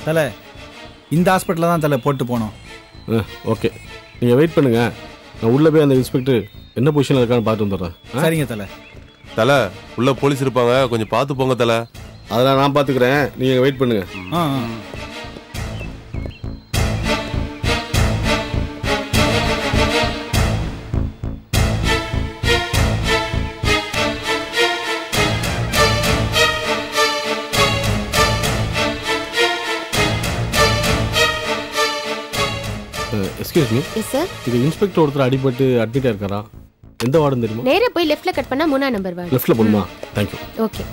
தலை இந்த ஹாஸ்பிட்டலில் தான் தலை போட்டு போனோம். ஓகே, நீங்கள் வெயிட் பண்ணுங்க. நான் உள்ளே போய் அந்த இன்ஸ்பெக்டர் என்ன பொசிஷனில் இருக்கான்னு பார்த்து வந்துடுறேன். சரிங்க தலை. தலை உள்ள போலீஸ் இருப்பாங்க, கொஞ்சம் பார்த்து போங்க தலை. அதெல்லாம் நான் பார்த்துக்கிறேன், நீங்கள் வெயிட் பண்ணுங்க. Excuse me. Yes sir. இது இன்ஸ்பெக்டர் ஒருத்தர் அடிபட்டு அட்மிட் ஆயிருக்காரா? எந்த வார்டுன்னு தெரியுமா? நேரா போய் லெஃப்ட்ல கட் பண்ணா 3ஆம் நம்பர் வார்டு. லெஃப்ட்ல போணுமா? தேங்க்யூ. ஓகே.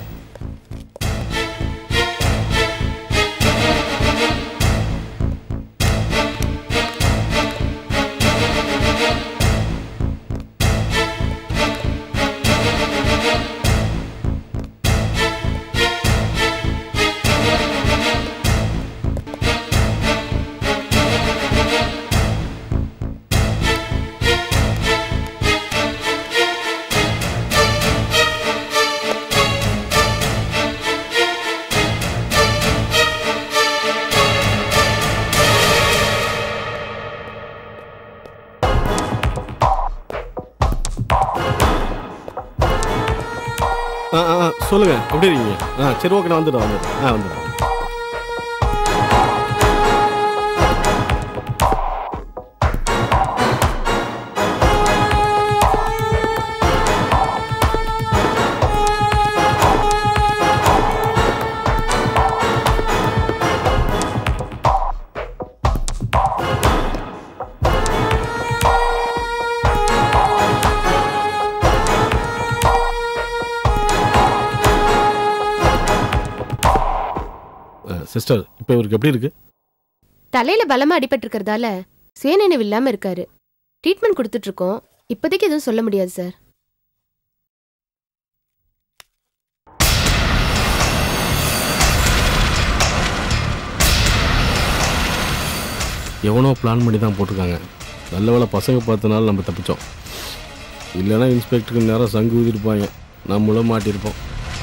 சொல்லுங்க, எப்படி இருக்கீங்க? சரி, ஓகே, நான் வந்துடுறேன். வந்துடுறேன். சிஸ்டர், இப்போ இவருக்கு எப்படி இருக்கு? தலையில பலமா அடிபட்டு இருக்கிறதால சுயநினைவு இல்லாம இருக்காரு. ட்ரீட்மெண்ட் கொடுத்துட்டு இருக்கோம். இப்போதைக்கு எதுவும் சொல்ல முடியாது சார். எவனோ பிளான் பண்ணி தான் போட்டிருக்காங்க. நல்ல வேளை பசங்க பார்த்தனால நம்ம தப்பிச்சோம். இல்லைன்னா இன்ஸ்பெக்டருக்கு நேரம் சங்கு ஊதிருப்பாங்க, நம்மளும் மாட்டியிருப்போம்.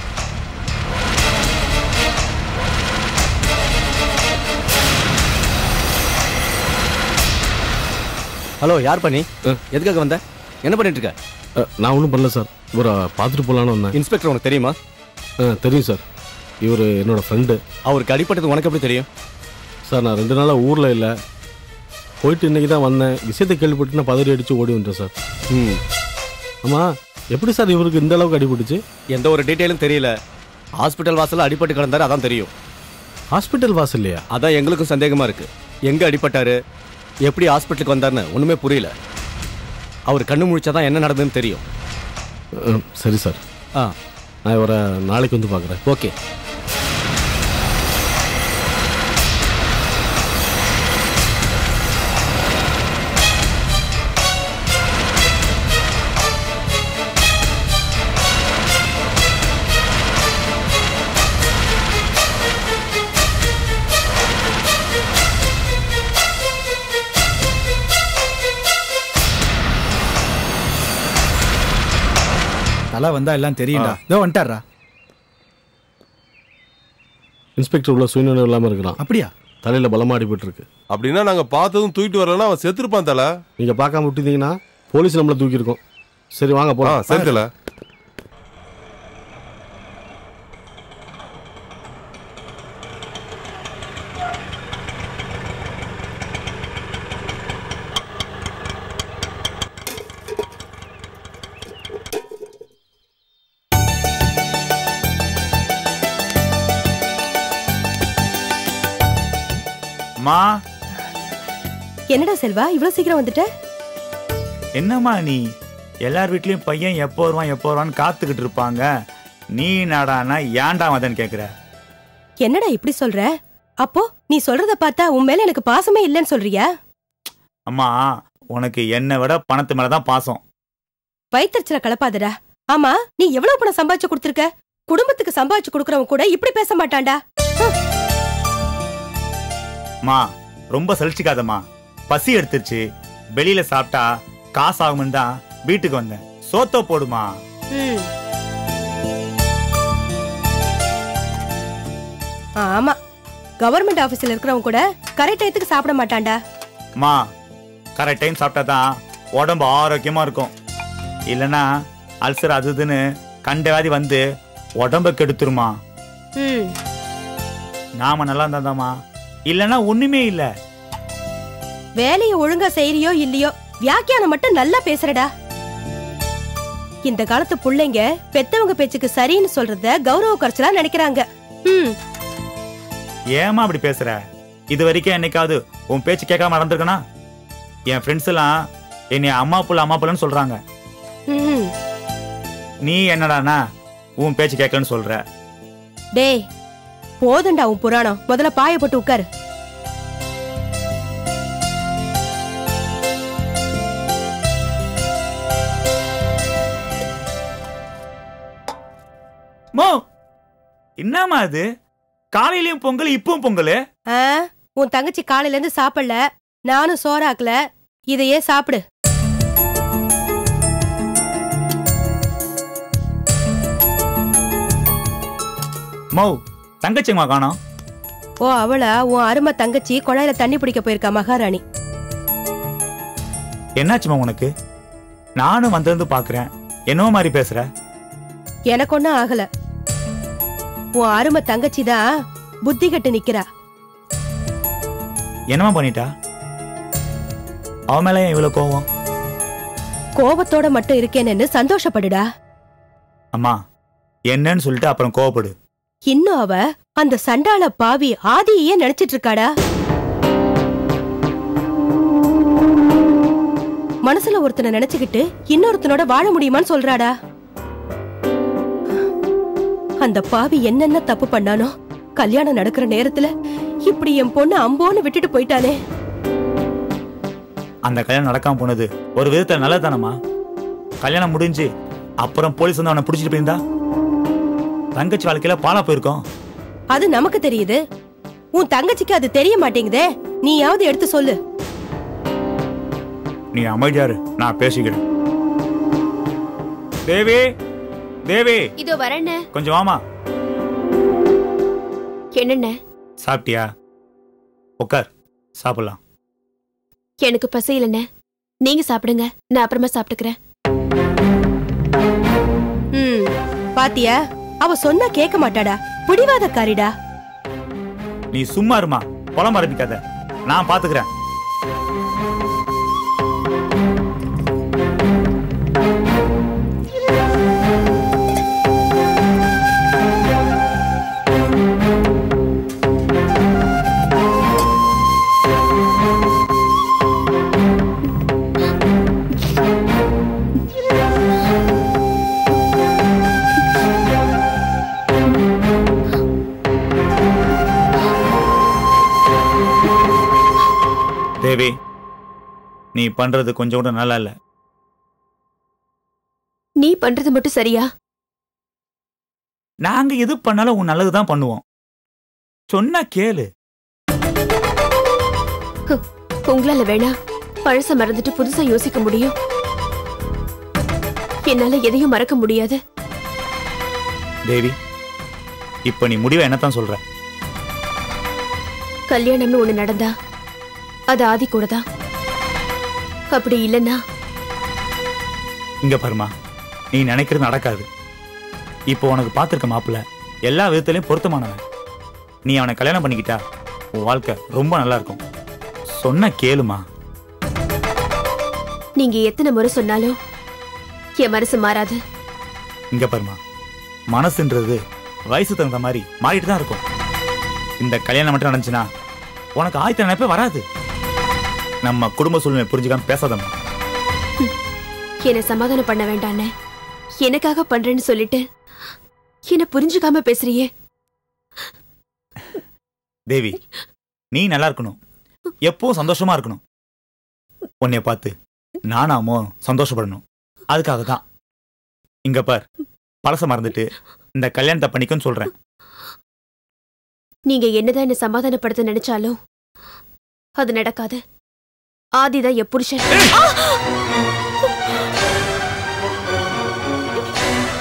ஹலோ, யார் பண்ணி? எதுக்காக வந்த? என்ன பண்ணிட்டு இருக்க? நான் ஒன்றும் பண்ணல சார். இவரை பார்த்துட்டு போகலான்னு வந்தேன். இன்ஸ்பெக்டர் உனக்கு தெரியுமா? தெரியும் சார். இவர் என்னோட ஃப்ரெண்டு. அவருக்கு அடிப்பட்டது உனக்கு எப்படி தெரியும்? சார், நான் 2 நாளாக ஊரில் இல்லை, போயிட்டு இன்றைக்கி தான் வந்தேன். விஷயத்தை கேள்விப்பட்டு நான் பதறி அடித்து ஓடி வந்துட்டேன் சார். ஆமாம், எப்படி சார் இவருக்கு இந்த அளவுக்கு அடிபட்டுச்சு? எந்த ஒரு டீட்டெயிலும் தெரியல. ஹாஸ்பிட்டல் வாசலில் அடிபட்டு கிடந்தாரு, அதான் தெரியும். ஹாஸ்பிட்டல் வாசல் இல்லையா? அதான் எங்களுக்கும் சந்தேகமாக இருக்குது. எங்கே அடிபட்டாரு, எப்படி ஹாஸ்பிட்டலுக்கு வந்தாருன்னு ஒன்றுமே புரியல. அவர் கண்ணு முழிச்சாதான் என்ன நடந்ததுன்னு தெரியும். சரி சார். நான் இவரை நாளைக்கு வந்து பார்க்குறேன். ஓகே. தலை வந்தா எல்லாம் தெரியும்டா. இதோ வந்துட்டாரா. இன்ஸ்பெக்டர் உள்ள சுயநினைவு இல்லாமல் இருக்கிறான். அப்படியா? தலையில் பலமாக அடிபட்டுருக்கு. அப்படின்னா நாங்கள் பார்த்ததும் தூக்கிட்டு வரலன்னா அவன் செத்துருப்பான் தலை. நீங்கள் பார்க்காம விட்டுருந்தீங்கன்னா போலீஸ் நம்மளை தூக்கியிருக்கோம். சரி, வாங்க போகலாம். சரி தலை. என்னடா செல்வா, இவ்வளவு சீக்கிரம் வந்துட்ட? என்னம்மா நீ? எல்லார் வீட்லயும் பையன் எப்போ வருவான்னு காத்துக்கிட்டு இருப்பாங்க. நீ நாடானா ஏன்டா வந்தன்னு கேக்குற? என்னடா இப்படி சொல்ற? அப்போ நீ சொல்றத பார்த்தா உன் மேல எனக்கு பாசமே இல்லைன்னு சொல்றியா? அம்மா, உனக்கு என்னை விட பணத்து மேலதான் பாசம். வயிற்றுச்சல கலப்பாதடா. ஆமா, நீ எவ்வளவு பணம் சம்பாதிச்சு கொடுத்திருக்க? குடும்பத்துக்கு சம்பாதிச்சு கொடுக்கறவன் கூட இப்படி பேச மாட்டான்டா. மா, ரொம்ப சலிச்சுக்காதம்மா. பசி எடுத்துருச்சு, வெளியில சாப்பிட்டா காசு ஆகும்னு தான் வீட்டுக்கு வந்தேன். சோத்த போடுமா. ஆமா, கவர்மெண்ட் ஆபீஸ்ல இருக்கிறவங்க கூட கரெக்ட் டயத்துக்கு சாப்பிட மாட்டான்டா. மா கரெக்ட் டைம் சாப்பிட்டா தான் உடம்பு ஆரோக்கியமா இருக்கும். இல்லனா அல்சர் அதுன்னு கண்ட வியாதி வந்து உடம்ப கெடுத்துருமா. நாம நல்லா இருந்தாதாமா, இல்லனா ஒண்ணுமே இல்ல. வேலையை ஒழுங்கா செய்யறியோ இல்லையோ வியாக்கியானம் மட்டும் நல்லா பேசுறடா. இந்த காலத்து புள்ளைங்க பெத்தவங்க பேச்சுக்கு சரின்னு சொல்றத கௌரவ குறைச்சலா நினைக்கிறாங்க. ஏமா அப்படி பேசுற? இது வரைக்கும் என்னைக்காவது உன் பேச்சு கேட்காம நடந்திருக்கனா? என் ஃப்ரெண்ட்ஸ் எல்லாம் என்னை அம்மா புள்ளன்னு சொல்றாங்க. நீ என்னடானா உன் பேச்சு கேட்கலன்னு சொல்ற? டேய் போதுண்டா உன் புராணம். முதல்ல பாய போட்டு உட்காரு. மோ என்னமா அது? காலையிலயும் பொங்கல் இப்பவும் பொங்கல். உன் தங்கச்சி காலையில இருந்து சாப்பிடல, நானும் சோறாக்கல. இதையே சாப்பிடு. மோ தங்கச்சிமா காணோம். ஓ அவளா? உன் அருமை தங்கச்சி குழாயில தண்ணி பிடிக்க போயிருக்கா மகாராணி. என்னாச்சுமா உனக்கு? நானும் வந்திருந்து பாக்குறேன், என்னவோ மாதிரி பேசுற. எனக்கு ஒண்ணும் ஆகல. உன் அருமை தங்கச்சி தான் புத்தி கட்டு நிக்கிறா. என்னமா பண்ணிட்டா? அவ மேல ஏன் இவ்வளவு கோவம்? கோபத்தோட மட்டும் இருக்கேன்னு சந்தோஷப்படுடா. அம்மா என்னன்னு சொல்லிட்டு அப்புறம் கோவப்படு. இன்னும் அவ அந்த சண்டாள பாவி ஆதியே நினைச்சிட்டு இருக்காடா. மனசுல ஒருத்தனை நினைச்சுக்கிட்டு இன்னொருத்தனோட வாழ முடியுமான்னு சொல்றாடா. அந்த பாவி என்னென்ன தப்பு பண்ணானோ கல்யாணம் நடக்கிற நேரத்துல இப்படி என் பொண்ணு அம்போன்னு விட்டுட்டு போயிட்டானே. அந்த கல்யாணம் நடக்காம போனது ஒரு விதத்துல நல்லதானமா? கல்யாணம் முடிஞ்சு அப்புறம் போலீஸ் வந்து அவனை பிடிச்சிட்டு போயிருந்தா தங்கச்சி வாழ்க்கையில பாலா போயிருக்கோம். அது நமக்கு தெரியுது, உன் தங்கச்சிக்கு அது தெரிய மாட்டேங்குதே. நீயாவது எடுத்து சொல்லு. நீ அமைதியாரு, நான் பேசிக்கிறேன். தேவி தேவி இதோ வரேன்னு. கொஞ்சம் வாமா. என்னென்ன? சாப்பிட்டியா? உட்கார் சாப்பிடலாம். எனக்கு பசி இல்லைண்ணே, நீங்க சாப்பிடுங்க, நான் அப்புறமா சாப்பிட்டுக்கிறேன். பாத்தியா, அவ சொன்னா கேட்க மாட்டாடா, பிடிவாதக்காரிடா. நீ சும்மா இருமா, புலம் ஆரம்பிக்காத, நான் பாத்துக்கிறேன். தேவி, நீ பண்றது கொஞ்சம் கூட நல்லா இல்ல. நீ பண்றது மட்டும் சரியா? நாங்க எது பண்ணாலும் உன் நல்லதுதான் பண்ணுவோம். சொன்னா கேளு. உங்களால வேணா பழச மறந்துட்டு புதுசா யோசிக்க முடியும், என்னால எதையும் மறக்க முடியாது. தேவி, இப்ப நீ முடிவை என்னத்தான் சொல்ற? கல்யாணம்னு ஒண்ணு நடந்தா அது ஆதி கூட தான். அப்படி இல்லைன்னா இங்க பாருமா, நீ நினைக்கிறது நடக்காது. இப்போ உனக்கு பார்த்திருக்க மாப்பிள்ள எல்லா விதத்திலையும் பொருத்தமானவன். நீ அவனை கல்யாணம் பண்ணிக்கிட்டா உன் வாழ்க்கை ரொம்ப நல்லா இருக்கும். சொன்ன கேளுமா. நீங்க எத்தனை முறை சொன்னாலும் என் மனசு மாறாது. இங்க பாருமா, மனசுன்றது வயசு தகுந்த மாதிரி மாறிட்டு தான் இருக்கும். இந்த கல்யாணம் மட்டும் நடந்துச்சுன்னா உனக்கு ஆயத்த நினைப்பே வராது. நம்ம குடும்ப சூழ்நிலை புரிஞ்சுக்காம பேசாதம்மா. என்னை சமாதானம் பண்ண வேண்டானே, எனக்காக பண்றேன்னு சொல்லிட்டு என்ன புரிஞ்சுக்காம பேசுறியே. தேவி, நீ நல்லா இருக்கணும், எப்பவும் சந்தோஷமா இருக்கணும். உன்னைய பார்த்து நானாமோ சந்தோஷப்படணும். அதுக்காக தான் இங்க பார், பழச மறந்துட்டு இந்த கல்யாணத்தை பண்ணிக்கன்னு சொல்றேன். நீங்க என்னதான் என்ன சமாதானப்படுத்த நினைச்சாலும் அது நடக்காது. ஆதிதான் என் புருஷன்.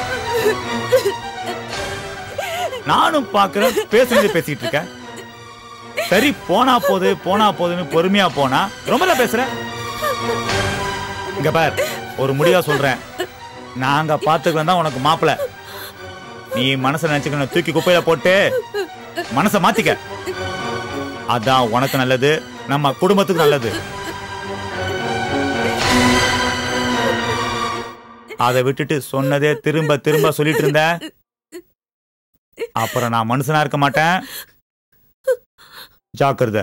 நானும் பாக்குறேன், பேசிட்டு இருக்க. சரி போனா போதுன்னு பொறுமையா போனா ரொம்ப பேசுற. இங்க பார், ஒரு முடிவா சொல்றேன், நாங்க பாத்துக்கலாம் தான் உனக்கு மாப்பிள. நீ மனசை நினைச்சுக்கணும், தூக்கி குப்பையில போட்டு மனசை மாத்திக்க. அதான் உனக்கு நல்லது, நம்ம குடும்பத்துக்கு நல்லது. அதை விட்டுட்டு சொன்னதே திரும்ப திரும்ப சொல்லிட்டு இருந்த, அப்புறம் நான் மனுஷனா இருக்க மாட்டேன். ஜாக்கிரதை.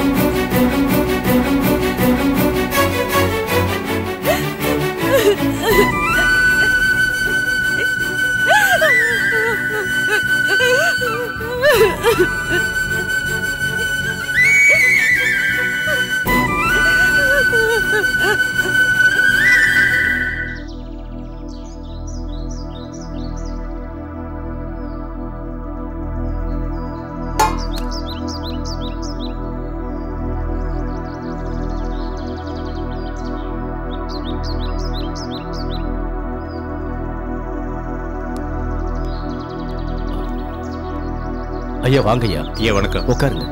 ஐயா வாங்க ஐயா. ஐயா வணக்கம். உட்காருங்க.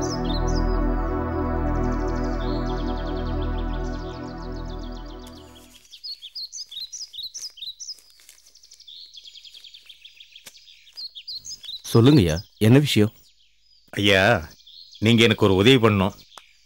சொல்லுங்க ஐயா, என்ன விஷயம்? ஐயா, நீங்க எனக்கு ஒரு உதவி பண்ணணும்.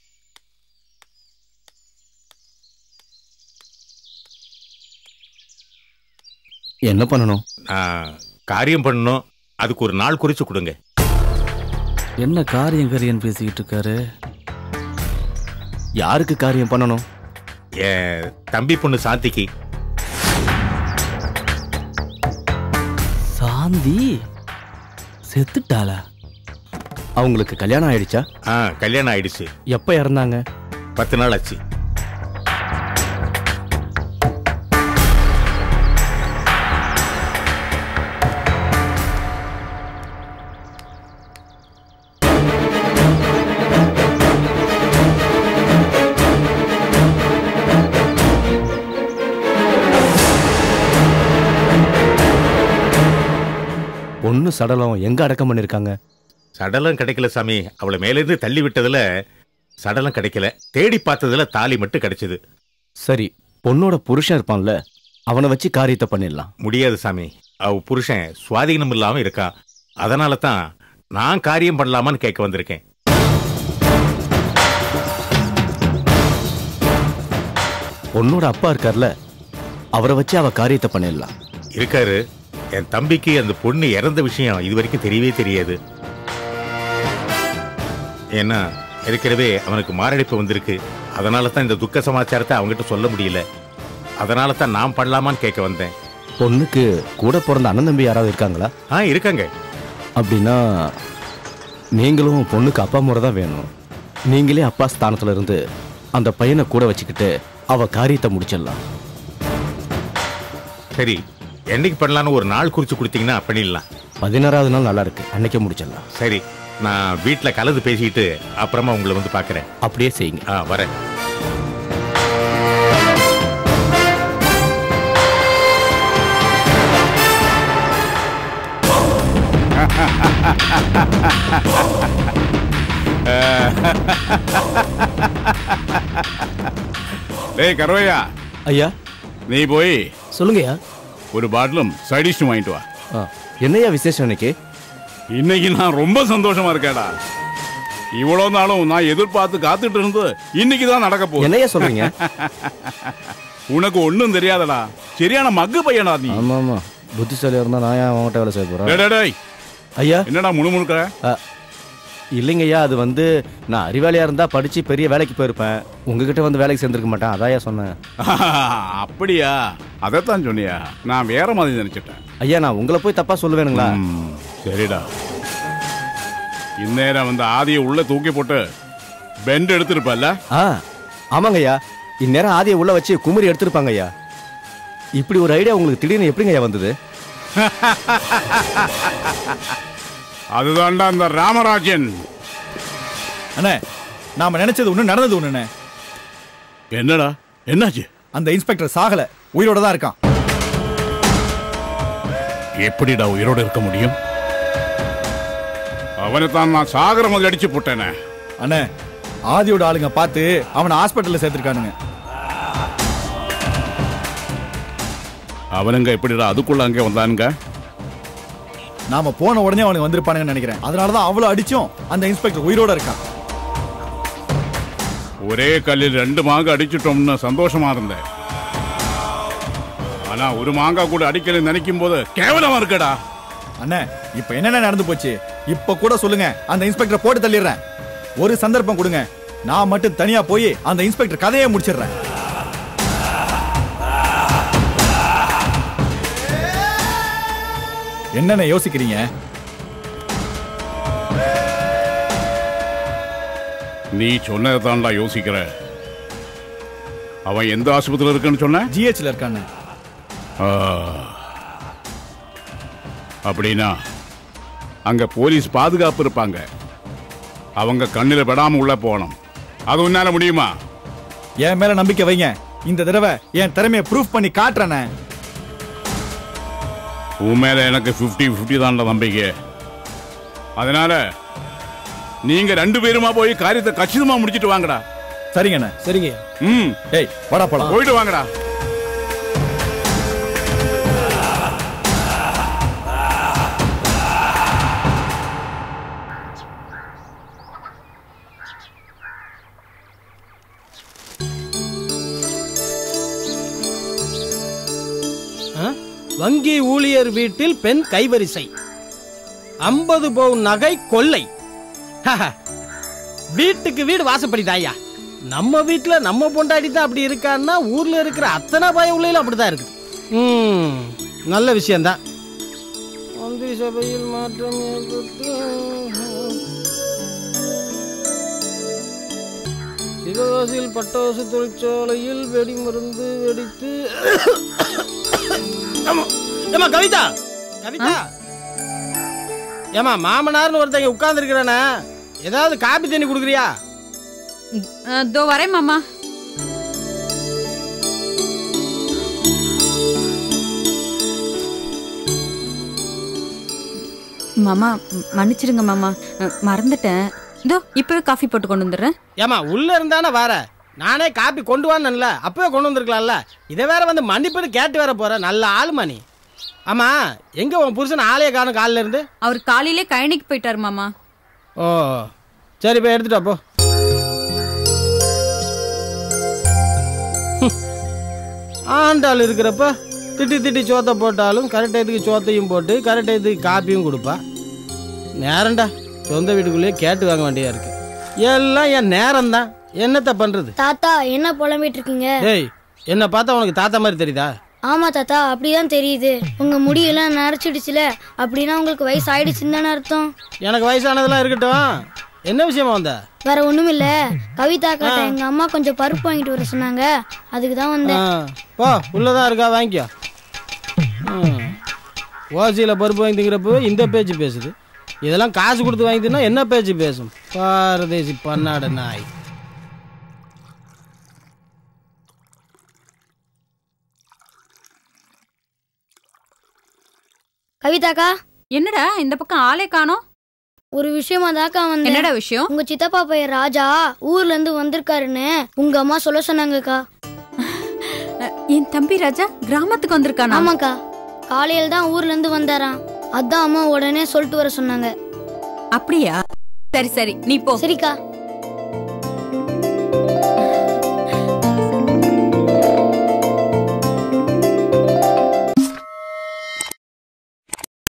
என்ன பண்ணணும்? காரியம் பண்ணணும், அதுக்கு ஒரு நாள் குறிச்சு கொடுங்க. என்ன காரியம் பேசிக்கிட்டு இருக்காரு? யாருக்கு காரியம் பண்ணணும்? என் தம்பி பொண்ணு சாந்திக்கு. சாந்தி செத்துட்டாளா? அவங்களுக்கு கல்யாணம் ஆயிடுச்சா? கல்யாணம் ஆயிடுச்சு. எப்ப இறந்தாங்க? 10 நாள் ஆச்சு. பொண்ணு சடலம் எங்க அடக்கம் பண்ணிருக்காங்க? சடலம் கிடைக்கல சாமி. அவளை மேலேருந்து தள்ளி விட்டதுல சடலம் கிடைக்கல. தேடி பார்த்ததுல தாலி மட்டும் கிடைச்சது. சரி, பொண்ணோட புருஷன் இருப்பான்ல, அவனை வச்சு காரியத்தை பண்ணிடலாம். முடியாது சாமி. அவ புருஷன் சுவாதீனம் இல்லாம இருக்கா. அதனால தான் நான் காரியம் பண்ணலாமான்னு கேட்க வந்திருக்கேன். பொண்ணோட அப்பா இருக்கார்ல, அவரை வச்சு அவ காரியத்தை பண்ணிடலாம். இருக்காரு. என் தம்பிக்கு அந்த பொண்ணு இறந்த விஷயம் இது வரைக்கும் தெரியவே தெரியாது. ஏன்னா ஏற்கனவே அவனுக்கு மாரடைப்பு வந்திருக்கு. அதனால தான் இந்த துக்க சமாச்சாரத்தை அவங்ககிட்ட சொல்ல முடியல. அதனால தான் நான் பண்ணலாமான்னு கேட்க வந்தேன். பொண்ணுக்கு கூட பிறந்த அண்ணன் தம்பி யாராவது இருக்காங்களா? இருக்காங்க. அப்படின்னா நீங்களும் பொண்ணுக்கு அப்பா முறை தான் வேணும். நீங்களே அப்பா ஸ்தானத்துல இருந்து அந்த பையனை கூட வச்சுக்கிட்டு அவ காரியத்தை முடிச்சிடலாம். சரி, என்னைக்கு பண்ணலான்னு ஒரு நாள் குறிச்சு கொடுத்தீங்கன்னா பண்ணிடலாம். 16வது நாள் நல்லா இருக்கு, அன்னைக்கே முடிச்சிடலாம். சரி, நான் வீட்டில் கலந்து பேசிக்கிட்டு அப்புறமா உங்களை வந்து பார்க்குறேன். அப்படியே செய்யுங்க. வரேன். டேய் கருவையா. ஐயா. நீ போய் சொல்லுங்கய்யா. ஒரு பாட்டிலும் சைடிஷும் வாங்கிட்டு வா. என்னையா விசேஷம் இன்னைக்கு? இன்னைக்கு நான் ரொம்ப சந்தோஷமா இருக்கேடா. இவ்வளவு நாளும் நான் எதிர்பார்த்து காத்துட்டு இருந்து இன்னைக்கு தான் நடக்க போகுது. என்னையா சொல்றீங்க? உனக்கு ஒண்ணும் தெரியாதடா. சரியான மக்கு பையனா நீ. ஆமா ஆமா, புத்திசாலியா இருந்தா நான் ஏன் அவங்ககிட்ட வேலை செய்ய போறேன்? டேய் ஐயா. என்னடா முணுமுணுக்கிற? இல்லைங்கய்யா, அது வந்து நான் அறிவாளியா இருந்தா படிச்சு பெரிய வேலைக்கு போயிருப்பேன். உங்ககிட்ட வந்து வேலைக்கு சேர்ந்துருக்க மாட்டேன், அதாயா சொன்னேன். அப்படியா? அதைத்தான் சொன்னியா? நான் வேற மாதிரி நினைச்சிட்டேன். ஐயா, நான் உங்களை போய் தப்பா சொல்லுவேனுங்களா? சரிடா. இந்நேரம் வந்து ஆதியை உள்ள தூக்கி போட்டு பெண்ட் எடுத்திருப்பல்ல? ஆமாங்க ஐயா, இந்நேரம் ஆதியை உள்ள வச்சு குமரி எடுத்திருப்பாங்க ஐயா. இப்படி ஒரு ஐடியா உங்களுக்கு திடீர்னு எப்படிங்க ஐயா வந்தது? அதுதான்டா அந்த ராமராஜன். அண்ணே, நாம நினைச்சது ஒண்ணு, நடந்தது ஒண்ணுண்ணே. என்னடா என்னாச்சு? அந்த இன்ஸ்பெக்டர் சாகல, உயிரோட தான் இருக்கான். எப்படிடா உயிரோட இருக்க முடியும்? அவனை தான் நான் சாகர மாதிரி அடிச்சு போட்டேனே. அண்ணே ஆதியோட ஆளுங்க பார்த்து அவனை ஹாஸ்பிட்டல்ல சேர்த்திருக்கானுங்க. அவனுங்க எப்படிடா அதுக்குள்ள அங்கே வந்தானுங்க? நாம போன உடனே அவனுக்கு வந்திருப்பானுங்கன்னு நினைக்கிறேன். அதனாலதான் அவ்வளவு அடிச்சும் அந்த இன்ஸ்பெக்டர் உயிரோட இருக்கான். ஒரே கல்லில் 2 மாங்காய் அடிச்சிட்டோம்னு சந்தோஷமா இருந்தேன். ஆனா ஒரு மாங்காய் கூட அடிக்கலன்னு நினைக்கும் போது கேவலமா இருக்கடா. அண்ணே இப்ப என்னென்ன நடந்து போச்சு இப்ப கூட சொல்லுங்க. அந்த இன்ஸ்பெக்டரை போட்டு தள்ளிடுறேன். ஒரு சந்தர்ப்பம் கொடுங்க, நான் மட்டும் தனியா போய் அந்த இன்ஸ்பெக்டர் கதையை முடிச்சிடுறேன். என்னென்ன யோசிக்கிறீங்க? நீ சொன்னதை தான்டா யோசிக்கிற. அவன் எந்த ஆஸ்பத்திரியில் இருக்குன்னு சொன்ன? ஜிஹெச்ல இருக்கானே. அப்படின்னா அங்க போலீஸ் பாதுகாப்பு இருப்பாங்க. அவங்க கண்ணில் படாம உள்ள போகணும். அது உன்னால முடியுமா? என் மேல நம்பிக்கை வைங்க. இந்த தடவை என் திறமையை ப்ரூஃப் பண்ணி காட்டுறேனே. உன் மேல எனக்கு 50-50 தான் நம்பிக்கை. அதனால நீங்க 2 பேருமா போய் காரியத்தை கச்சிதமா முடிச்சிட்டு வாங்கடா. சரிங்கண்ணா. சரிங்க. ஏய் வாடா போலாம். போயிட்டு வாங்கடா. வங்கி ஊழியர் வீட்டில் பெண் கைவரிசை, 50 பவுன் நகை கொள்ளை. வீட்டுக்கு வீடு வாசப்படிதாயா. நம்ம வீட்டுல நம்ம பொண்டாடி தான் அப்படி இருக்கான்னா ஊர்ல இருக்கிற அத்தனை பய உள்ளையில அப்படிதான் இருக்கு. நல்ல விஷயம்தான். மந்திரி சபையில் மாற்றம் ஏற்பட்டு சிவகாசியில் பட்டாசு தொழிற்சாலையில் வெடிமருந்து வெடித்து. ஏமா கவிதா, கவிதா, ஏமா மாமனார்னு ஒருத்தங்க உட்கார்ந்து இருக்கிறானே, ஏதாவது காபி தண்ணி குடுக்குறியா? தோ வரேன் மாமா. மாமா மன்னிச்சிடுங்க மாமா, மறந்துட்டேன். இதோ இப்பவே காஃபி போட்டு கொண்டு வந்துடுறேன். ஏமா உள்ள இருந்தானே வர, நானே காப்பி கொண்டு வானேன்ல, அப்பவே கொண்டு வந்திருக்கலாம்ல. இதை வேற வந்து மன்னிப்புன்னு கேட்டு வேற போற. நல்ல ஆளுமா நீ. ஆமா எங்க உன் புருஷன் ஆளைய காணும்? காலில இருந்து அவர் காலையிலே கழனிக்கு போயிட்டாரு மாமா. ஓ சரி போய் எடுத்துட்டா போ. ஆண்டாள் இருக்கிறப்ப திட்டி திட்டி சோத்தை போட்டாலும் கரெக்ட் டயத்துக்கு சோத்தையும் போட்டு கரெக்ட் டயத்துக்கு காப்பியும் கொடுப்பா. நேரம்டா, சொந்த வீட்டுக்குள்ளேயே கேட்டு வாங்க வேண்டியதா இருக்கு. எல்லாம் என் நேரம் தான். என்னத்த பண்றது? தாத்தா என்ன புலம்பிட்டு இருக்கீங்க? டேய் என்ன பார்த்தா உனக்கு தாத்தா மாதிரி தெரியுதா? ஆமா தாத்தா அப்படிதான் தெரியுது. உங்க முடியெல்லாம் நரைச்சிடுச்சுல, அப்படின்னா உங்களுக்கு வயசு ஆயிடுச்சுன்னு தானே அர்த்தம். எனக்கு வயசானதெல்லாம் இருக்கட்டும். என்ன விஷயமா வந்த? வேற ஒண்ணும் இல்ல, கவிதா காட்ட எங்க அம்மா கொஞ்சம் பருப்பு வாங்கிட்டு வர சொன்னாங்க, அதுக்கு தான் வந்தேன். போ உள்ளதான் இருக்கா, வாங்கிக்கோ. ஓசியில பருப்பு வாங்கி திங்கிறப்ப இந்த பேச்சு பேசுது. இதெல்லாம் காசு கொடுத்து வாங்கிட்டுனா என்ன பேச்சு பேசும்? பாரதேசி பன்னாட நாய். கவிதாக்கா, என்னடா இந்த பக்கம் ஆளே காணோம்? ஒரு விஷயமா தாக்கா வந்தேன். என்னடா விஷயம்? உங்க சித்தப்பா பையன் ராஜா ஊர்ல இருந்து வந்திருக்காருன்னு உங்க அம்மா சொல்ல சொன்னாங்கக்கா. என் தம்பி ராஜா கிராமத்துக்கு வந்திருக்கானா? ஆமாக்கா, காலையில தான் ஊர்ல இருந்து வந்தாராம். அதான் அம்மா உடனே சொல்லிட்டு வர சொன்னாங்க. அப்படியா? சரி சரி நீ போ. சரிக்கா.